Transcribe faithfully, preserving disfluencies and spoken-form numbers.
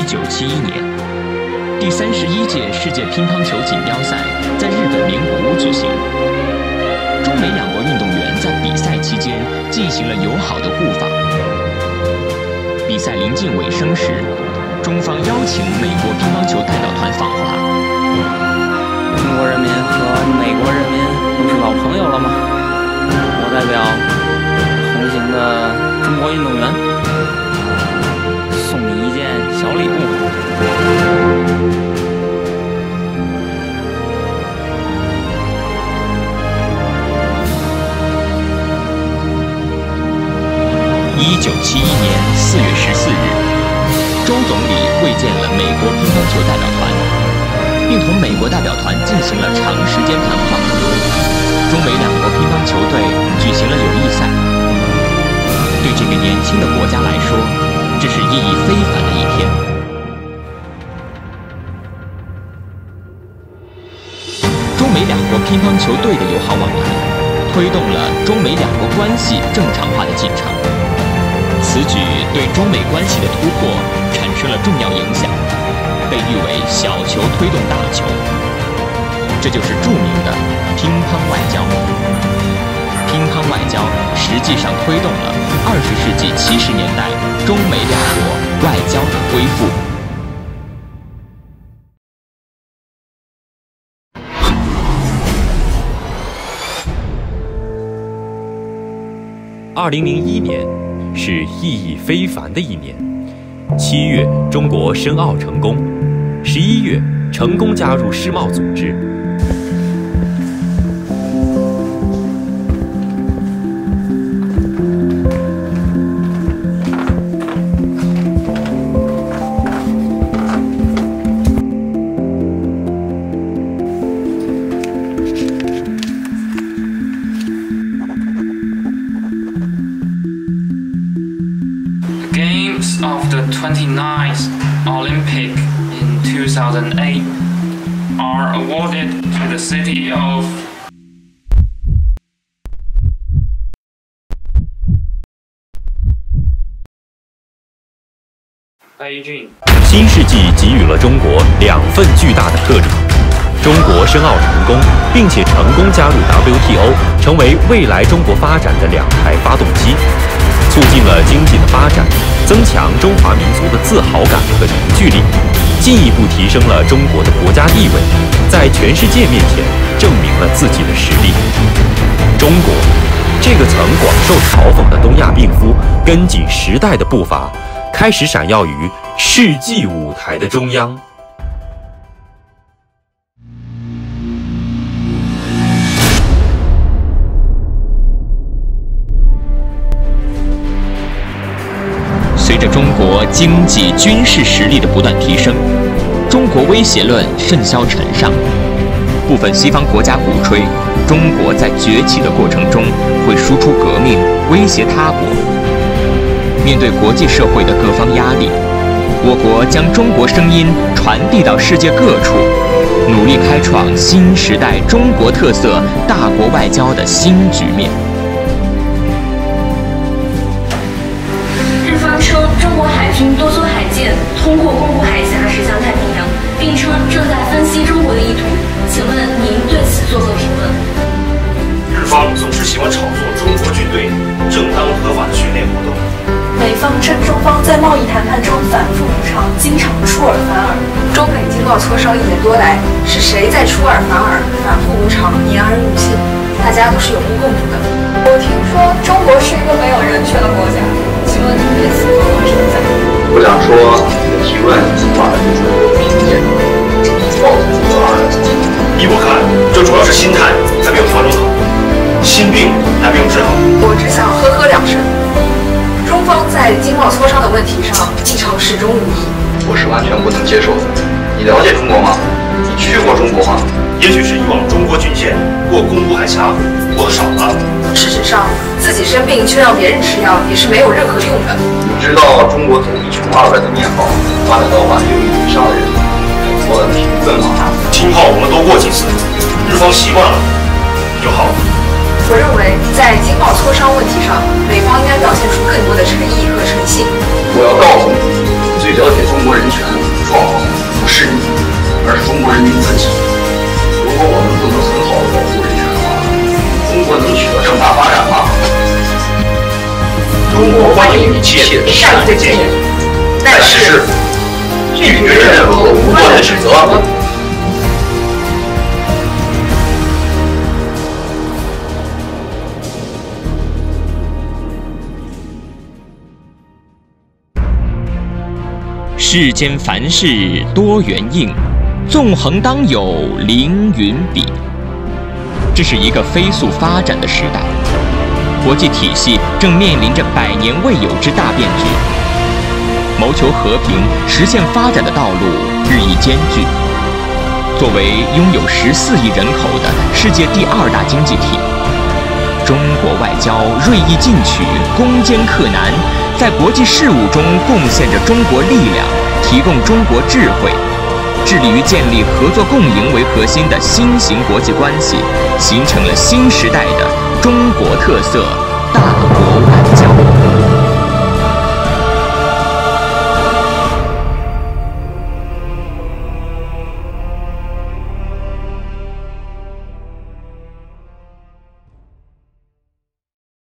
九七一年，第三十一届世界乒乓球锦标赛在日本名古屋举行。中美两国运动员在比赛期间进行了友好的互访。比赛临近尾声时，中方邀请美国乒乓球代表团访华。 中国人民和美国人民不是老朋友了吗？我代表同行的中国运动员送你一件小礼物。 一九七一年四月十四日，周总理会见了美国乒乓球代表团，并同美国代表团进行了长时间谈话。中美两国乒乓球队举行了友谊赛。对这个年轻的国家来说，这是意义非凡的一天。中美两国乒乓球队的友好往来，推动了中美两国关系正常化的进程。此举对中美关系的突破产生了重要影响，被誉为小球推动大球。这就是著名的乒乓外交。乒乓外交实际上推动了二十世纪七十年代中美两国外交的恢复。 二零零一年是意义非凡的一年。七月，中国申奥成功；十一月，成功加入世贸组织。 Games of the twenty-ninth Olympic in two thousand eight are awarded to the city of Beijing。 新世纪给予了中国两份巨大的特质：中国申奥成功，并且成功加入 W T O， 成为未来中国发展的两台发动机。促进了经济的发展，增强中华民族的自豪感和凝聚力，进一步提升了中国的国家地位，在全世界面前证明了自己的实力。中国，这个曾广受嘲讽的东亚病夫，跟紧时代的步伐，开始闪耀于世纪舞台的中央。 随着中国经济、军事实力的不断提升，中国威胁论甚嚣尘上。部分西方国家鼓吹中国在崛起的过程中会输出革命，威胁他国。面对国际社会的各方压力，我国将中国声音传递到世界各处，努力开创新时代中国特色大国外交的新局面。 称中国海军多艘海舰通过宫古海峡驶向太平洋，并称正在分析中国的意图。请问您对此作何评论？ 日方总是喜欢炒作中国军队正当合法的训练活动。 美方称中方在贸易谈判中反复无常，经常出尔反尔。中美经贸磋商一年多来，是谁在出尔反尔、反复无常、言而无信？大家都是有目共睹的。 我听说中国是一个没有人权的国家，请问您对此作何评价？ 我想说，这个提问发的就是贫贱，报复责二。 依我看，这主要是心态还没有调整好，心病还没有治好。 我只想呵呵两声。中方在经贸磋商的问题上立场始终如一， 我是完全不能接受的。你了解中国吗？你去过中国吗？ 也许是以往中国军舰过宫古海峡过得少了。 事实上，自己生病却让别人吃药，也是没有任何用的。 你知道中国从一穷二白的面貌发展到万六亿以上的人口，我的贫困吗？ 青号我们都过几次，日方习惯了就好了。 我认为，在经贸磋商问题上，美方应该表现出更多的诚意和诚信。 我要告诉你，最了解中国人权边是中国人民自己。如果我们不能很好的保护人权的话，中国能取得正大发展吗？中国欢迎一切善意的建议，但是拒绝任何无端的指责。 世间凡事多缘应，纵横当有凌云笔。这是一个飞速发展的时代，国际体系正面临着百年未有之大变局。谋求和平、实现发展的道路日益艰巨。作为拥有十四亿人口的世界第二大经济体，中国外交锐意进取、攻坚克难，在国际事务中贡献着中国力量，提供中国智慧，致力于建立合作共赢为核心的新型国际关系，形成了新时代的中国特色大国